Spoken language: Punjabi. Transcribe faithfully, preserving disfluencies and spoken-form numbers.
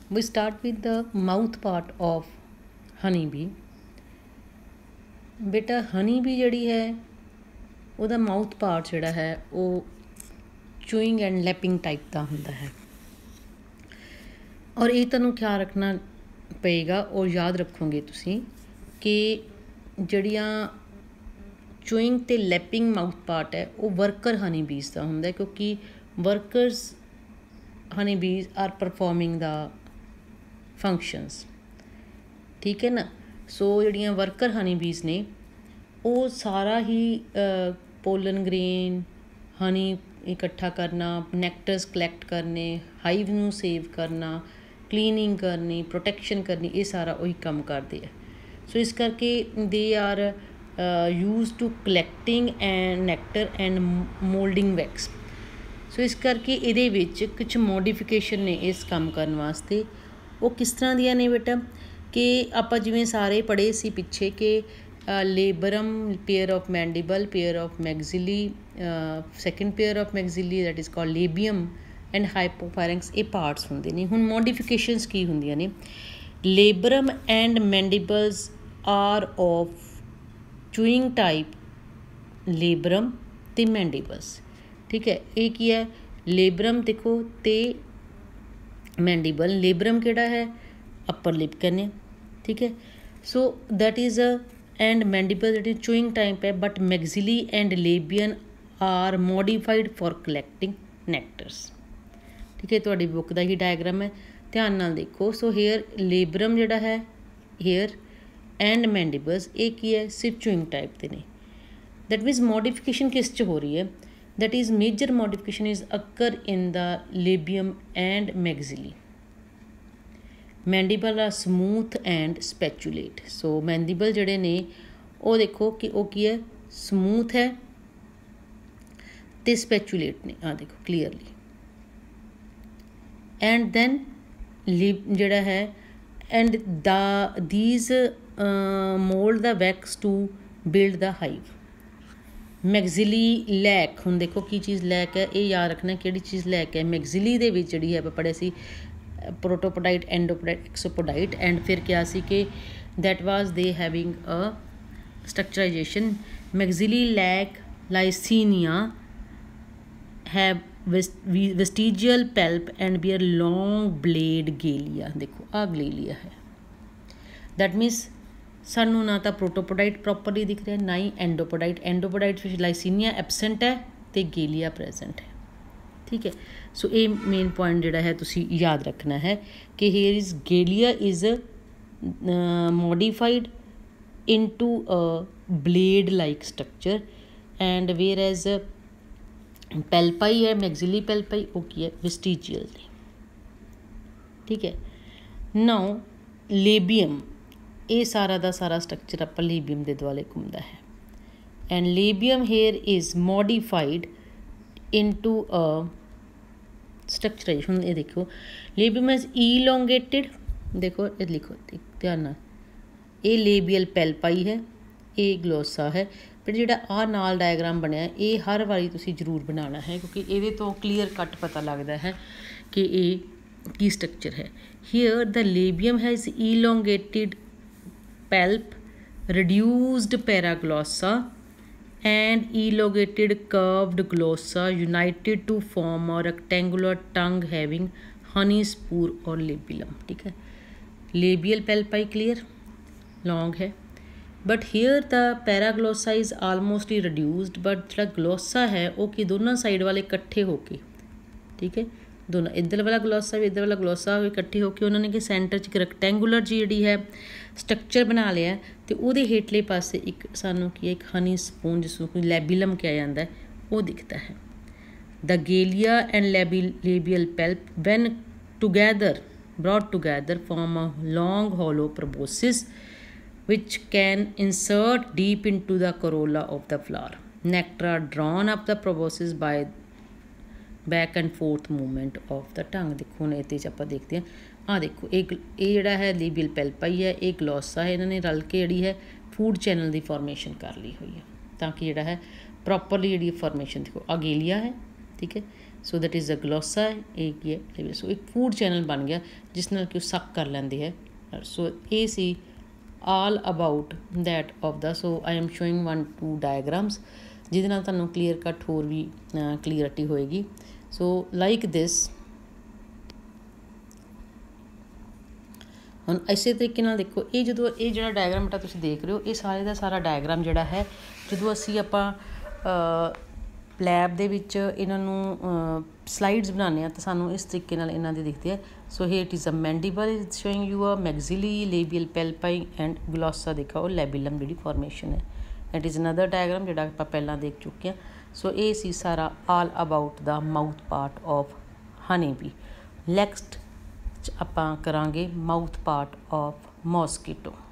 We start with the mouth part of honey bee. बेटा हनी बी जिहड़ी है ਉਹਦਾ ਮਾਊਥ ਪਾਰਟ ਜਿਹੜਾ ਹੈ ਉਹ ਚੂਇੰਗ ਐਂਡ ਲੈਪਿੰਗ ਟਾਈਪ ਦਾ ਹੁੰਦਾ ਹੈ ਔਰ ਇਹ ਤੁਹਾਨੂੰ ਖਿਆਲ ਰੱਖਣਾ ਪਏਗਾ ਔਰ ਯਾਦ ਰੱਖੋਗੇ ਤੁਸੀਂ ਕਿ ਜਿਹੜੀਆਂ ਚੂਇੰਗ ਅਤੇ ਲੈਪਿੰਗ ਮਾਊਥ ਪਾਰਟ ਹੈ ਉਹ ਵਰਕਰ ਹਨੀ ਬੀਜ਼ ਦਾ ਹੁੰਦਾ ਕਿਉਂਕਿ ਵਰਕਰਸ ਹਨੀ ਬੀਜ਼ ਆਰ ਪਰਫੋਰਮਿੰਗ ਦਾ ਫੰਕਸ਼ਨਸ ਠੀਕ ਹੈ ਨਾ। ਸੋ ਜਿਹੜੀਆਂ ਵਰਕਰ ਹਨੀ ਬੀਜ਼ ਨੇ ਉਹ ਸਾਰਾ ਹੀ ਪੋਲਨ ਗ੍ਰੇਨ ਹਨੀ ਇਕੱਠਾ ਕਰਨਾ, ਨੈਕਟਰਸ ਕਲੈਕਟ ਕਰਨੇ, ਹਾਈਵ ਨੂੰ ਸੇਵ ਕਰਨਾ, ਕਲੀਨਿੰਗ ਕਰਨੀ, ਪ੍ਰੋਟੈਕਸ਼ਨ ਕਰਨੀ, ਇਹ ਸਾਰਾ ਉਹੀ ਕੰਮ ਕਰਦੇ ਆ। ਸੋ ਇਸ ਕਰਕੇ they are used to collecting and nectar and molding wax. So ਇਸ ਕਰਕੇ ਇਹਦੇ ਵਿੱਚ ਕੁਛ ਮੋਡੀਫਿਕੇਸ਼ਨ ਨੇ ਇਸ ਕੰਮ ਕਰਨ ਵਾਸਤੇ। ਉਹ ਕਿਸ ਤਰ੍ਹਾਂ ਦੀਆਂ ਨੇ ਬੇਟਾ ਕਿ ਆਪਾਂ ਜਿਵੇਂ ਸਾਰੇ ਪੜ੍ਹੇ ਸੀ ਪਿੱਛੇ ਕਿ labrum, pair of mandible, pair of maxillae, second pair of maxillae that is called labium and hypopharynx, ਇਹ ਪਾਰਟਸ ਹੁੰਦੇ ਨੇ। ਹੁਣ ਮੋਡੀਫਿਕੇਸ਼ਨਸ ਕੀ ਹੁੰਦੀਆਂ ਨੇ? Labrum and mandibles are of chewing type, labrum ਅਤੇ ਮੈਂਡੀਬਲਸ, ਠੀਕ ਹੈ। ਇਹ ਕੀ ਹੈ? ਲੇਬਰਮ ਦੇਖੋ ਅਤੇ ਮੈਂਡੀਬਲ। ਲੇਬਰਮ ਕਿਹੜਾ ਹੈ? ਅਪਰ ਲਿਪ ਕਹਿੰਦੇ ਹਾਂ, ਠੀਕ ਹੈ। So that is a and mandible ਜਿਹੜੀ ਚੂਇੰਗ ਟਾਈਪ ਹੈ, but maxillae and labium are modified for collecting nectars, ਠੀਕ ਹੈ। ਤੁਹਾਡੀ ਬੁੱਕ ਦਾ ਹੀ ਡਾਇਗਰਾਮ ਹੈ, ਧਿਆਨ ਨਾਲ ਦੇਖੋ। ਸੋ ਹੇਅਰ ਲੇਬਰਮ ਜਿਹੜਾ ਹੈ ਹੇਅਰ ਐਂਡ ਮੈਂਡੀਬਲਸ, ਇਹ ਕੀ ਹੈ? ਸਿਰਫ ਚੂਇੰਗ ਟਾਈਪ ਦੇ ਨੇ। ਦੈਟ ਮੀਨਸ ਮੋਡੀਫਿਕੇਸ਼ਨ ਕਿਸ 'ਚ ਹੋ ਰਹੀ ਹੈ? that is major modification is occur in the labium and maxilla. Mandible are smooth and spatulate. So mandible ਜਿਹੜੇ ਨੇ ਉਹ ਦੇਖੋ ਕਿ ਉਹ ਕੀ ਹੈ? ਸਮੂਥ ਹੈ ਤੇ ਸਪੈਚੂਲੇਟ ਨੇ, ਆ ਦੇਖੋ ਕਲੀਅਰਲੀ। ਐਂਡ ਦੈਨ ਲਿਪ ਜਿਹੜਾ ਹੈ and the these uh, mold the wax to build the hive. Maxillae lack, ਹੁਣ ਦੇਖੋ ਕੀ ਚੀਜ਼ ਲੈਕ ਹੈ, ਇਹ ਯਾਦ ਰੱਖਣਾ ਕਿਹੜੀ ਚੀਜ਼ ਲੈਕ ਹੈ। ਮੈਗਜ਼ਿਲੀ ਦੇ ਵਿੱਚ ਜਿਹੜੀ ਹੈ ਆਪਾਂ ਪੜ੍ਹਿਆ ਸੀ ਪ੍ਰੋਟੋਪੋਡਾਈਟ, ਐਂਡੋਪੋਡਾਈਟ, ਐਕਸੋਪੋਡਾਈਟ ਐਂਡ ਫਿਰ ਕਿਹਾ ਸੀ ਕਿ that was they having a structurization. Maxillae lack lacinia have vestigial palp and bear long blade galea. ਦੇਖੋ ਆਹ ਗਲੇਲੀਆ ਹੈ। ਦੈਟ ਮੀਨਸ ਸਾਨੂੰ ਨਾ ਤਾਂ ਪ੍ਰੋਟੋਪੋਡਾਈਟ ਪ੍ਰੋਪਰਲੀ ਦਿਖ ਰਿਹਾ, ਨਾ ਹੀ ਐਂਡੋਪੋਡਾਈਟ। ਐਂਡੋਪੋਡਾਈਟ ਵਿੱਚ ਲਾਈਸੀਨੀਆ ਐਬਸੈਂਟ ਹੈ ਅਤੇ ਗੇਲੀਆ ਪ੍ਰੈਜੈਂਟ ਹੈ, ਠੀਕ ਹੈ। ਸੋ ਇਹ ਮੇਨ ਪੁਆਇੰਟ ਜਿਹੜਾ ਹੈ ਤੁਸੀਂ ਯਾਦ ਰੱਖਣਾ ਹੈ ਕਿ here is galea is modified into a blade like structure and whereas palpi ਹੈ ਮੈਗਜ਼ਿਲੀ ਪੈਲਪਾਈ, ਉਹ ਕੀ ਹੈ? ਵੈਸਟੀਜੀਅਲ ਨੇ, ਠੀਕ ਹੈ। ਨਾਓ ਲੇਬੀਅਮ, ਇਹ ਸਾਰਾ ਦਾ ਸਾਰਾ ਸਟਰਕਚਰ ਆਪਾਂ ਲੇਬੀਅਮ ਦੇ ਦੁਆਲੇ ਘੁੰਮਦਾ ਹੈ। And labium here is modified into a structurize. ਹੁਣ ਇਹ ਦੇਖੋ ਲੇਬੀਅਮ ਇਜ਼ ਈਲੋਂਗੇਟਿਡ, ਦੇਖੋ ਇਹ ਲਿਖੋ ਧਿਆਨ ਨਾਲ, ਇਹ ਲੇਬੀਅਲ ਪੈਲਪਾਈ ਹੈ, ਇਹ ਗਲੋਸਾ ਹੈ। ਪਰ ਜਿਹੜਾ ਆਹ ਨਾਲ ਡਾਇਗਰਾਮ ਬਣਿਆ ਇਹ ਹਰ ਵਾਰੀ ਤੁਸੀਂ ਜ਼ਰੂਰ ਬਣਾਉਣਾ ਹੈ ਕਿਉਂਕਿ ਇਹਦੇ ਤੋਂ ਕਲੀਅਰ ਕੱਟ ਪਤਾ ਲੱਗਦਾ ਹੈ ਕਿ ਇਹ ਕੀ ਸਟਰਕਚਰ ਹੈ। Here the labium has elongated pelp, reduced paraglossa and elongated curved glossa united to form a rectangular tongue having honey spore or labellum, ठीक है। labial palpi clear, long है, but here the paraglossa is almost reduced, but ਜਿਹੜਾ glossa है वो कि दोनों साइड वाले इकट्ठे होके, ठीक है, ਦੋਨੋਂ ਇੱਧਰ ਵਾਲਾ ਗਲੋਸਾ ਵੀ ਇੱਧਰ ਵਾਲਾ ਗਲੋਸਾ ਵੀ ਇਕੱਠੇ ਹੋ ਕੇ ਉਹਨਾਂ ਨੇ ਕਿ ਸੈਂਟਰ 'ਚ ਇੱਕ ਰੈਕਟੈਂਗੂਲਰ ਜਿਹੜੀ ਹੈ ਸਟਰਕਚਰ ਬਣਾ ਲਿਆ ਅਤੇ ਉਹਦੇ ਹੇਠਲੇ ਪਾਸੇ ਇੱਕ ਸਾਨੂੰ ਕੀ ਹੈ ਇੱਕ ਹਨੀ ਸਪੂਨ ਜਿਸਨੂੰ ਕੋਈ ਲੈਬੀਲਮ ਕਿਹਾ ਜਾਂਦਾ ਉਹ ਦਿਖਦਾ ਹੈ। The galea and labi labial palp when together brought together form a long hollow proboscis which can insert deep into the corolla of the flower. Nectar are drawn up the proboscis by back and forth movement of the tongue. ਦੇਖੋ ਹੁਣ ਇਹਦੇ 'ਚ ਆਪਾਂ ਦੇਖਦੇ ਹਾਂ, ਆਹ ਦੇਖੋ ਇਹ ਇਹ ਜਿਹੜਾ ਹੈ ਲੇਬੀਅਲ ਪੈਲਪਾਈ ਹੈ, ਇਹ ਗਲੋਸਾ ਹੈ, ਇਹਨਾਂ ਨੇ ਰਲ ਕੇ ਜਿਹੜੀ ਹੈ ਫੂਡ ਚੈਨਲ ਦੀ ਫੋਰਮੇਸ਼ਨ ਕਰ ਲਈ ਹੋਈ ਹੈ ਤਾਂ ਕਿ ਜਿਹੜਾ ਹੈ ਪ੍ਰੋਪਰਲੀ ਜਿਹੜੀ ਫੋਰਮੇਸ਼ਨ ਦੇਖੋ ਆ ਗੇਲੀਆ ਹੈ, ਠੀਕ ਹੈ। So that is a glossa. ਇਹ ਕੀ ਹੈ, ਸੋ ਇੱਕ ਫੂਡ ਚੈਨਲ ਬਣ ਗਿਆ ਜਿਸ ਨਾਲ ਕਿ ਉਹ ਸੱਕ ਕਰ ਲੈਂਦੇ ਹੈ। ਸੋ ਇਹ ਸੀ all about that of the. So I am showing one two diagrams ਜਿਹਦੇ ਨਾਲ ਤੁਹਾਨੂੰ ਕਲੀਅਰ ਕੱਟ ਹੋਰ ਵੀ ਕਲੀਅਰਟੀ ਹੋਏਗੀ। ਸੋ ਲਾਈਕ ਦਿਸ, ਹੁਣ ਇਸੇ ਤਰੀਕੇ ਨਾਲ ਦੇਖੋ, ਇਹ ਜਦੋਂ ਇਹ ਜਿਹੜਾ ਡਾਇਗਰਾਮ ਬੇਟਾ ਤੁਸੀਂ ਦੇਖ ਰਹੇ ਹੋ, ਇਹ ਸਾਰੇ ਦਾ ਸਾਰਾ ਡਾਇਗਰਾਮ ਜਿਹੜਾ ਹੈ, ਜਦੋਂ ਅਸੀਂ ਆਪਾਂ ਲੈਬ ਦੇ ਵਿੱਚ ਇਹਨਾਂ ਨੂੰ ਸਲਾਈਡਸ ਬਣਾਉਂਦੇ ਹਾਂ ਤਾਂ ਸਾਨੂੰ ਇਸ ਤਰੀਕੇ ਨਾਲ ਇਹਨਾਂ ਦੇ ਦਿਖਦੇ ਆ। So here it is a mandible is showing you a maxillae labial palpi and glossa ਦੇਖਾ ਉਹ ਲੈਬੀਲਮ ਜਿਹੜੀ ਫਾਰਮੇਸ਼ਨ ਹੈ। ਇਟ ਇਜ਼ ਅਨਦਰ ਡਾਇਗਰਾਮ ਜਿਹੜਾ ਆਪਾਂ ਪਹਿਲਾਂ ਦੇਖ ਚੁੱਕੇ ਹਾਂ। ਸੋ ਇਹ ਸੀ ਸਾਰਾ all about the mouth part of honey bee. Next ਆਪਾਂ ਕਰਾਂਗੇ ਮਾਊਥ ਪਾਰਟ ਆਫ ਮੋਸਕੀਟੋ।